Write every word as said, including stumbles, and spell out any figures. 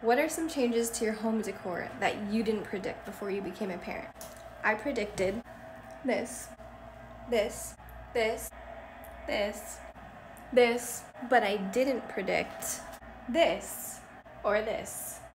What are some changes to your home decor that you didn't predict before you became a parent? I predicted this, this, this, this, this, but I didn't predict this or this.